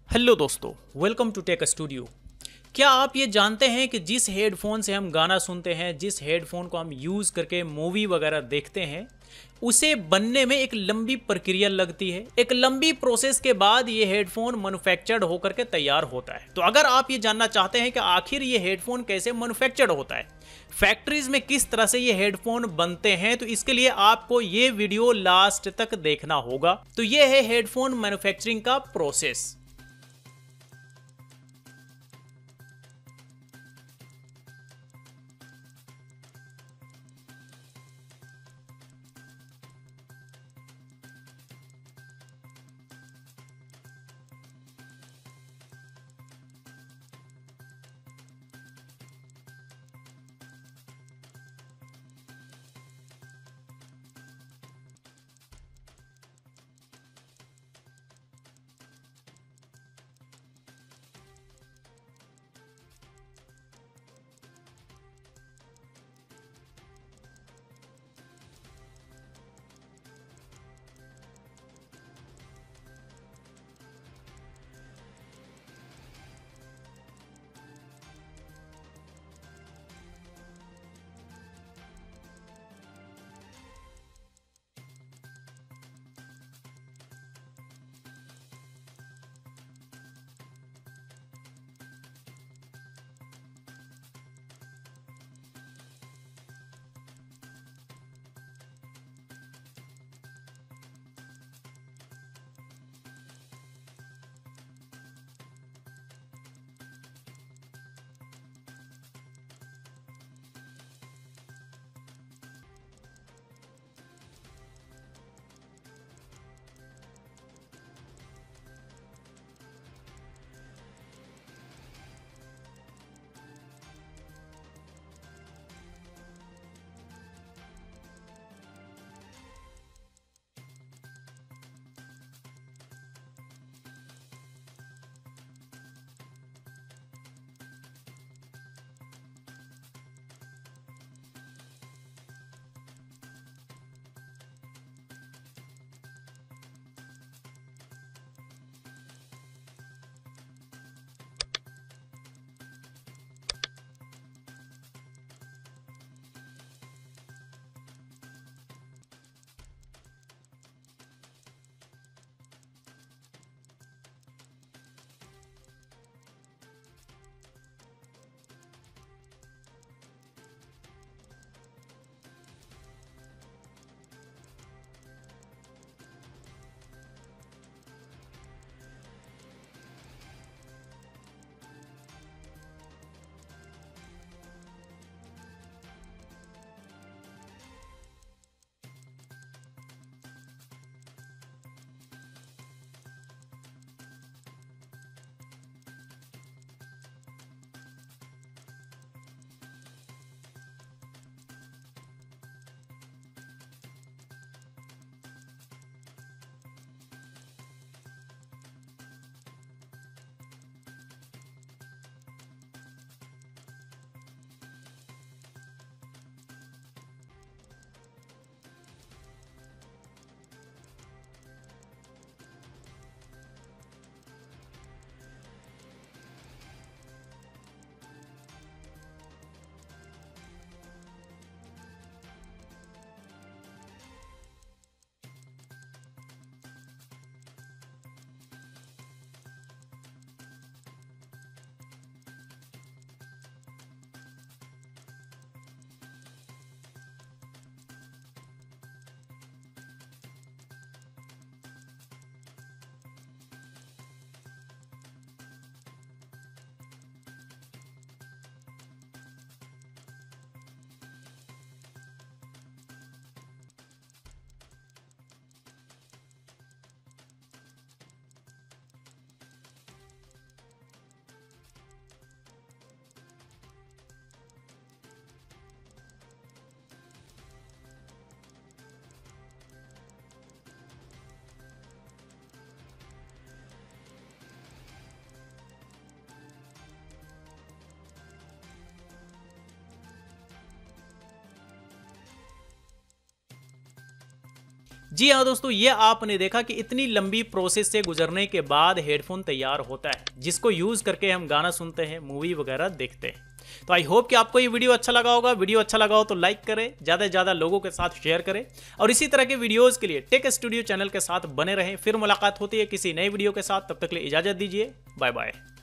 Hello दोस्तों, welcome to take studio. क्या आप ये जानते हैं कि जिस हेडफोन से हम गाना सुनते हैं, जिस हेडफोन को हम यूज़ करके मूवी वगैरह देखते हैं, उसे बनने में एक लंबी प्रक्रिया लगती है। एक लंबी प्रोसेस के बाद ये हेडफोन मैन्युफैक्चर्ड होकर के तैयार होता है। तो अगर आप ये जानना चाहते हैं कि आखिर ये हेडफोन कैसे मैन्युफैक्चर्ड होता है, फैक्ट्रीज में किस तरह से ये हेडफोन बनते हैं, तो इसके लिए आपको ये वीडियो लास्ट तक देखना होगा। तो ये है हेडफोन मैन्युफैक्चरिंग का प्रोसेस। जी हाँ दोस्तों, ये आपने देखा कि इतनी लंबी प्रोसेस से गुजरने के बाद हेडफोन तैयार होता है, जिसको यूज करके हम गाना सुनते हैं, मूवी वगैरह देखते हैं। तो आई होप कि आपको ये वीडियो अच्छा लगा होगा। वीडियो अच्छा लगा हो तो लाइक करें, ज़्यादा से ज़्यादा लोगों के साथ शेयर करें, और इसी तरह के वीडियोस के लिए टेक स्टूडियो चैनल के साथ बने रहें। फिर मुलाकात होती है किसी नए वीडियो के साथ, तब तक के लिए इजाज़त दीजिए। Bye bye.